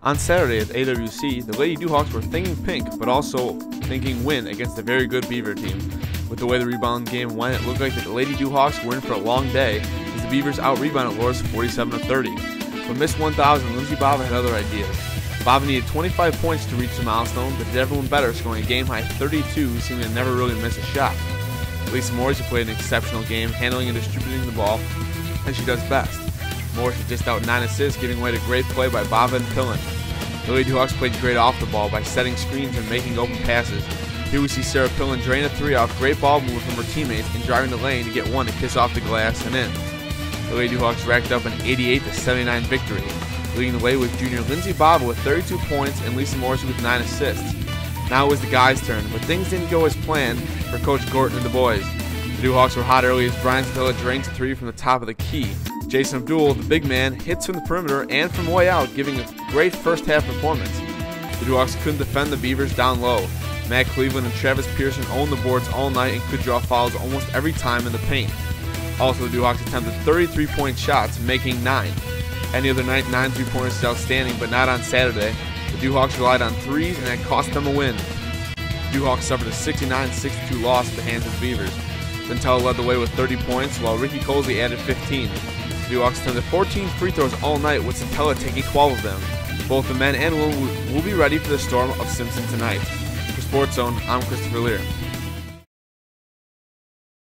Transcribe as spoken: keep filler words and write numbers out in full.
On Saturday at A W C, the Lady Dewhawks were thinking pink, but also thinking win against a very good Beaver team. With the way the rebound game went, it looked like the Lady Dewhawks were in for a long day, as the Beavers out-rebounded Loras forty-seven to thirty. But Miss one thousand, Lindsay Bava had other ideas. Bava needed twenty-five points to reach the milestone, but did everyone better, scoring a game-high thirty-two, seeming to never really miss a shot. Lisa Morrissey played an exceptional game, handling and distributing the ball as she does best. Morrissey dished out nine assists, giving way to great play by Bava and Pillen. The Lady Dewhawks played great off the ball by setting screens and making open passes. Here we see Sarah Pillen drain a three off great ball movement from her teammates and driving the lane to get one to kiss off the glass and in. The Lady Dewhawks racked up an eighty-eight to seventy-nine victory, leading the way with junior Lindsay Bava with thirty-two points and Lisa Morrissey with nine assists. Now it was the guys' turn, but things didn't go as planned for Coach Gorton and the boys. The Dewhawks were hot early as Brian Stella drains a three from the top of the key. Jason Abdul, the big man, hits from the perimeter and from way out, giving a great first half performance. The Dewhawks couldn't defend the Beavers down low. Matt Cleveland and Travis Pearson owned the boards all night and could draw fouls almost every time in the paint. Also, the Dewhawks attempted thirty-three point shots, making nine. Any other night, nine three-pointers is outstanding, but not on Saturday. The Dewhawks relied on threes, and that cost them a win. The Dewhawks suffered a sixty-nine sixty-two loss at the hands of the Beavers. Centella led the way with thirty points, while Ricky Colsey added fifteen. The Dewhawks attempted fourteen free throws all night, with Centella taking twelve of them. Both the men and women will be ready for the storm of Simpson tonight. For Sports Zone, I'm Christopher Lear.